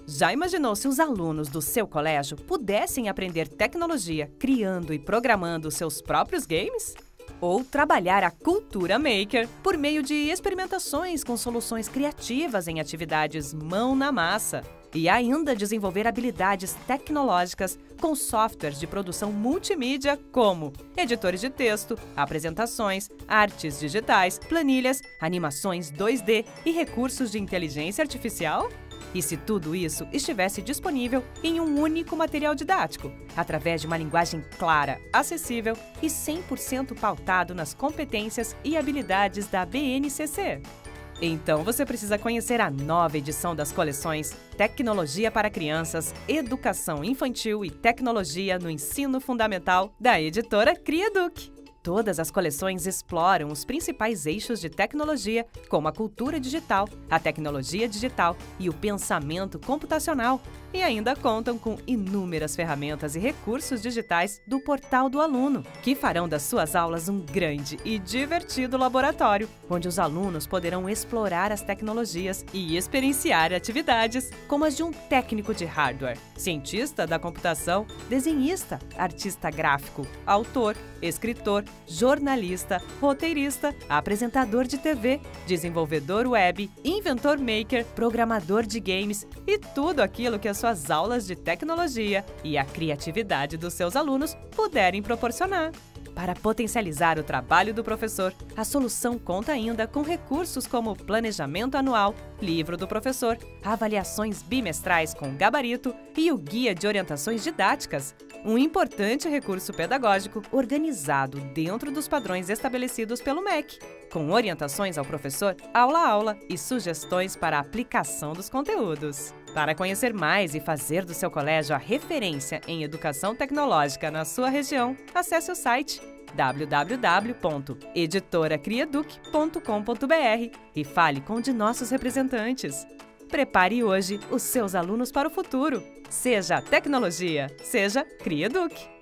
Já imaginou se os alunos do seu colégio pudessem aprender tecnologia criando e programando seus próprios games? Ou trabalhar a cultura maker por meio de experimentações com soluções criativas em atividades mão na massa? E ainda desenvolver habilidades tecnológicas com softwares de produção multimídia como editores de texto, apresentações, artes digitais, planilhas, animações 2D e recursos de inteligência artificial? E se tudo isso estivesse disponível em um único material didático, através de uma linguagem clara, acessível e 100% pautado nas competências e habilidades da BNCC? Então você precisa conhecer a nova edição das coleções Tecnologia para Crianças, Educação Infantil e Tecnologia no Ensino Fundamental da editora Criaduc. Todas as coleções exploram os principais eixos de tecnologia, como a cultura digital, a tecnologia digital e o pensamento computacional, e ainda contam com inúmeras ferramentas e recursos digitais do Portal do Aluno, que farão das suas aulas um grande e divertido laboratório, onde os alunos poderão explorar as tecnologias e experienciar atividades como as de um técnico de hardware, cientista da computação, desenhista, artista gráfico, autor, escritor, jornalista, roteirista, apresentador de TV, desenvolvedor web, inventor maker, programador de games e tudo aquilo que as suas aulas de tecnologia e a criatividade dos seus alunos puderem proporcionar. Para potencializar o trabalho do professor, a solução conta ainda com recursos como planejamento anual, livro do professor, avaliações bimestrais com gabarito e o guia de orientações didáticas, um importante recurso pedagógico organizado dentro dos padrões estabelecidos pelo MEC, com orientações ao professor aula a aula e sugestões para a aplicação dos conteúdos. Para conhecer mais e fazer do seu colégio a referência em educação tecnológica na sua região, acesse o site www.editoracriaduc.com.br e fale com um de nossos representantes. Prepare hoje os seus alunos para o futuro. Seja tecnologia, seja Criaduc.